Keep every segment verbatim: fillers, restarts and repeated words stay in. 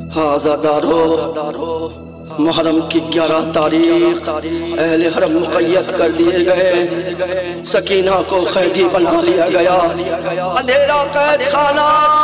آزادارو محرم کی گیارہ تاریخ اہل حرم مقید کر دیے گئے، سکینہ کو قیدی بنا لیا گیا، اندھیرا قید خانہ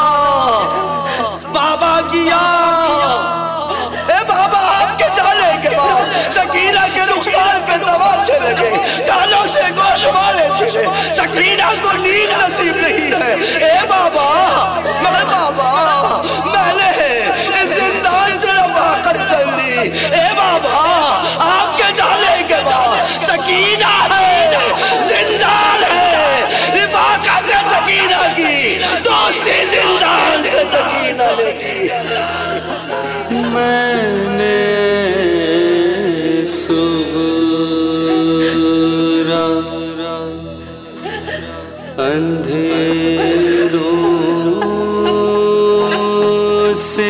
بابا کیا۔ اے بابا آپ کے جانے کے بعد سکینہ کے رخسار پہ تماچے لگے، کانوں سے گوشوارے چھلے، سکینہ کو نیند نصیب نہیں ہے۔ اے بابا مگر بابا میں نے اس زندان سے رفاقت کر لی۔ اے بابا آپ کے جانے کے بعد سکینہ ہے، زندان ہے، رفاقت سکینہ کی، دوستی زندان سے سکینہ نے کی۔ میں نے سغرا اندھیروں سے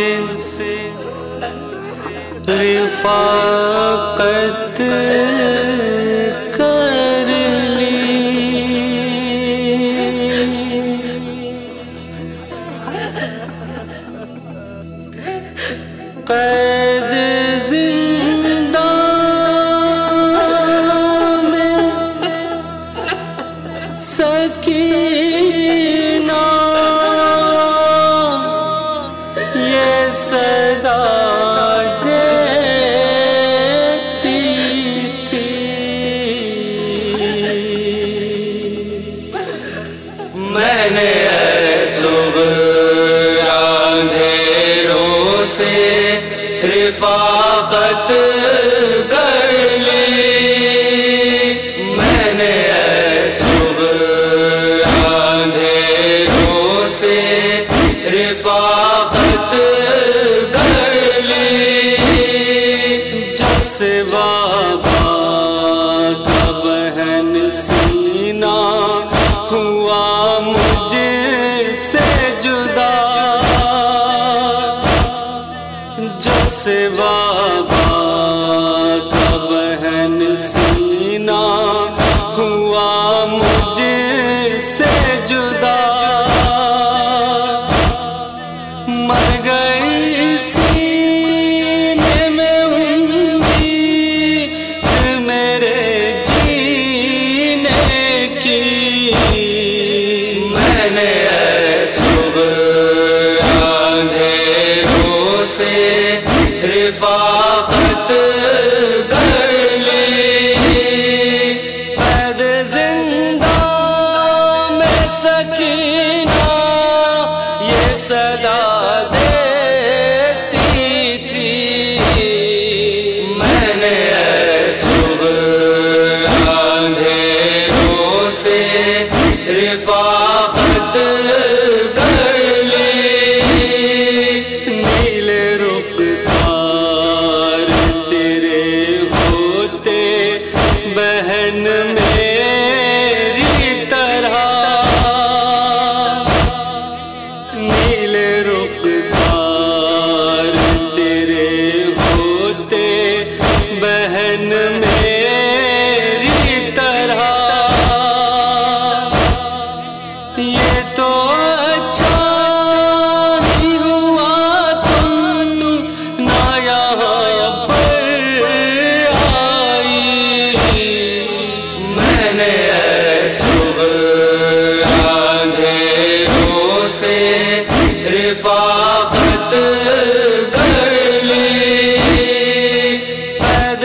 رفاقت کر لی، قید زندان میں سکینہ یہ صدا دیتی تھی، میں نے صغرا اندھیروں سے رفاقت کر لی، میں نے صغرا اندھیروں سے رفاقت کر لی، جب سے بابا کا بہن سینہ ہوا مجھ سے جدا، جب سے بابا کا بہن سینہ ہوا مجھ سے جدا، مر گئی سینے میں امید میرے جینے کی، میں نے صغرا اندھیروں سے رفاقت کر لی، قید زندان میں سکینہ یہ صدا دیتی تھی، میں نے صغرا اندھیروں سے رفاقت کر لی، نیل رخسار تیرے ہوتے بہن میری طرح، نیل رخسار تیرے ہوتے بہن میری طرح، یہ تو اچھا ہی ہوا تم نہ یہاں پر آئی، میں نے صغرا اندھیروں سے رفاقت کر لی، قید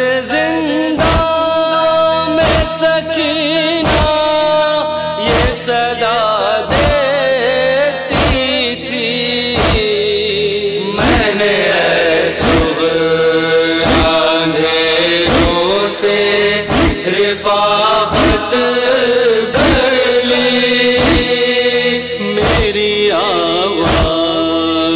زندان میں سکینہ یہ صدا دیتی تھی، میں نے صغرا اندھیروں سے رفاقت کر لی، میری آواز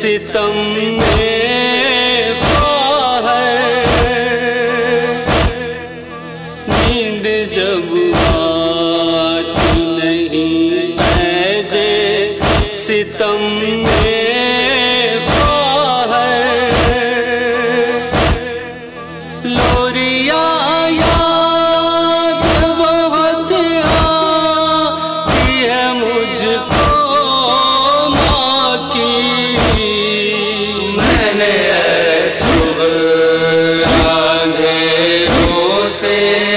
ستم میں خواہر، نیند جب آتی نہیں قید ستم میں خواہر، لوریا یاد بہت آتی ہے مجھ کو ماں کی، میں نے صبح اندھیروں سے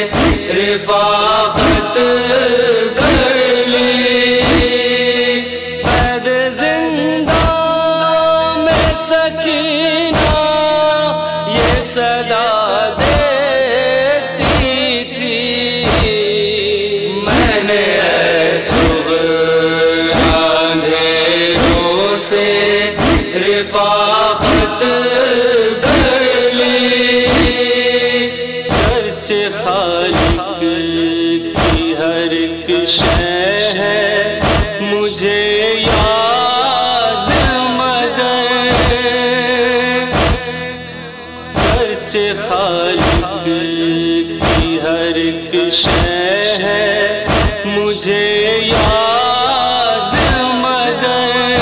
رفاقت کر لی، قید زندہ میں سکینہ یہ صدا دیتی تھی، میں نے صبح اندھیروں سے رفاقت کر لی، گرچہ خالق کی ہر ایک شے ہے مجھے یاد مگر، گرچہ خالق کی ہر ایک شے ہے مجھے یاد مگر،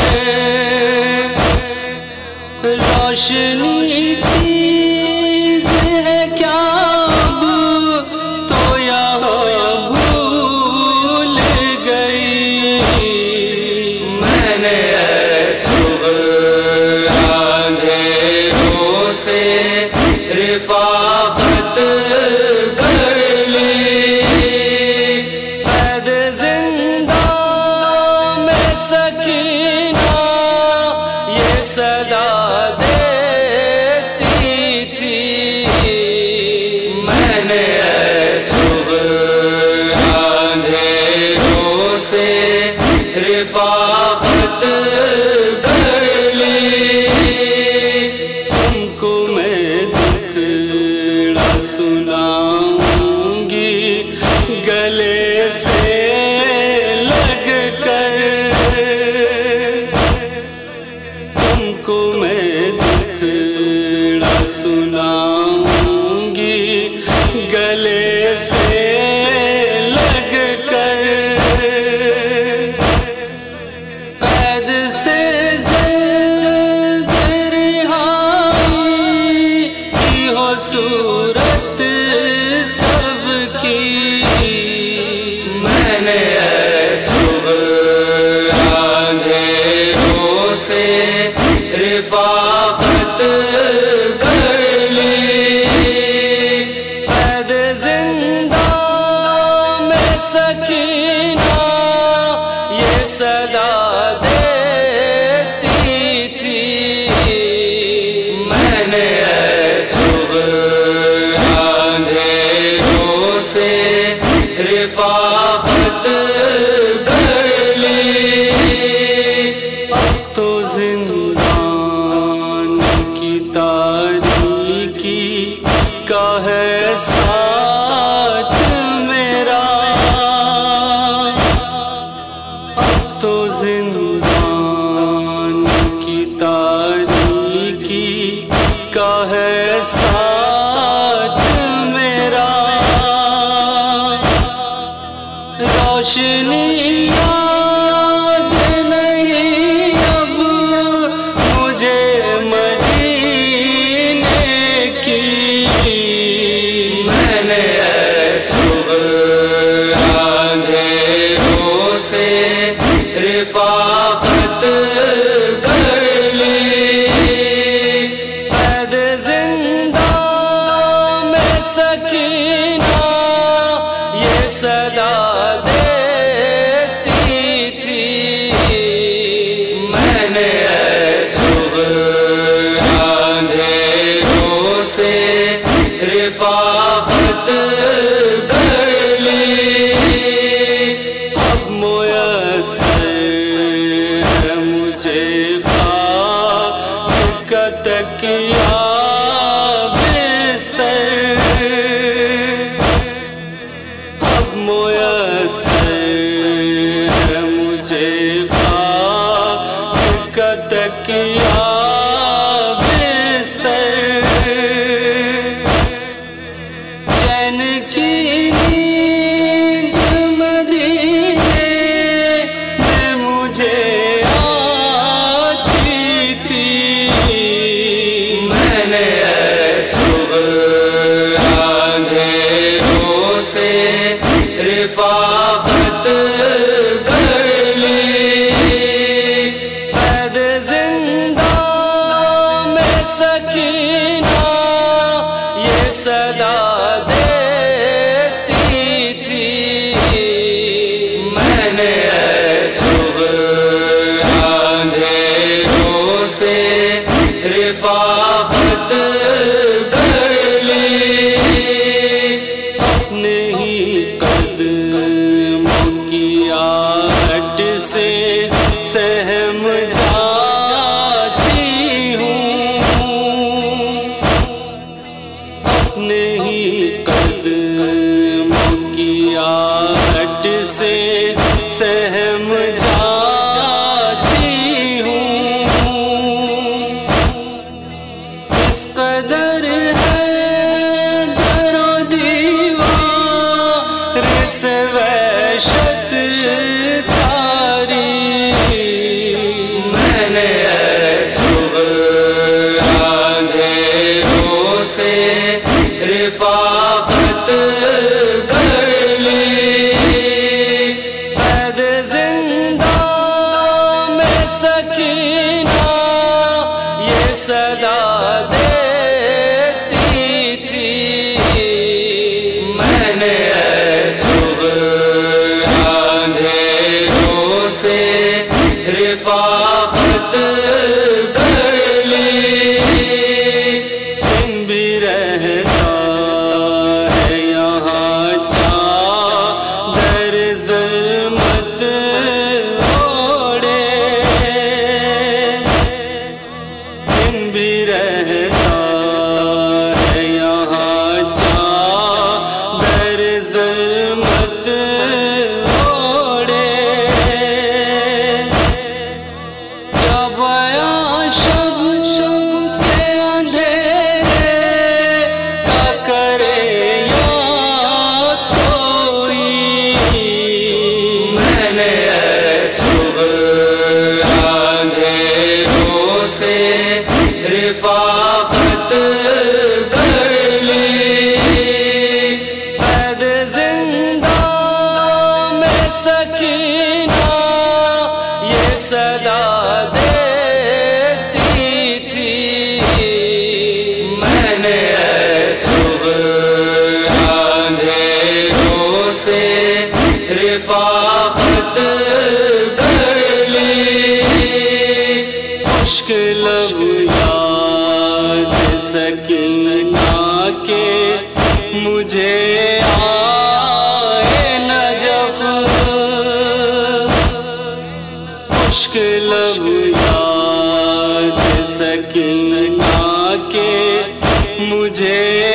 روشنی چیز ہے کیا اب تو یہاں بھول گئی، میں نے صبح اندھیروں سے رفاقت کر لی، قید زندہ میں سکینہ یہ صدا دیتی تھی، میں نے صبح اندھیروں سے رفاقت کر لی، تم کو میں دکھڑا سناؤں گی گلے سے لگ کر، تم کو میں دکھڑا سناؤں گی گلے سے لگ کر، قید سے جلد رہائی کی ہو صورت سب کی، میں نے صبح اندھیروں سے رفاقت کر لی، قید زندہ میں سکینہ یہ صدا دیتی تھی، میں نے صبح اندھیروں سے رفاقت کر لی، اب تو زندان کی تاریکی کا ہے ساتھ میرا، اب تو زندان کی تاریکی کا ہے ساتھ میرا، روشنی یاد نہیں اب مجھے مدینے کی، میں نے صبح اندھیروں سے رفاقت کر لی، قید زندہ میں سکینہ یہ صدا دیتی تھی، میں نے صبح اندھیروں سے رفاقت کر لی، اب میسر ہے مجھے خاک کا تکیہ بستر، اب میسر ہے مجھے خاک کا تکیہ سے رفاقت کر لی، اپنے ہی قدموں کی آہٹ سے سہم جاتی ہوں، اپنے ہی قدموں کی آہٹ سے سہم جاتی ہوں، اس قدر ہے در و دیوار سے وحشت تاری، میں نے صبح اندھیروں سے رفاقت کر لی، قید زندہ میں سکینہ یہ صدا دیتی تھی، میں نے صبح اندھیروں سے رفاقت کر لی، دن بھی رہتا ہے یہاں چادر ظلمت اوڑے، دن بھی رہتا ہے یہاں چادر ظلمت اوڑے، جب آیا شب شب کے اندھیرے کا کرے یا کوئی، میں نے صبح اندھیروں سے رفاقت کر لی، قید زندہ میں سکینہ یہ صدا دیتی تھی، میں نے صبح اندھیروں سے رفاقت کر لی، مشکل اب یاد سکینہ کے مجھے آئے نجف، مشکل اب یاد سکینہ کے مجھے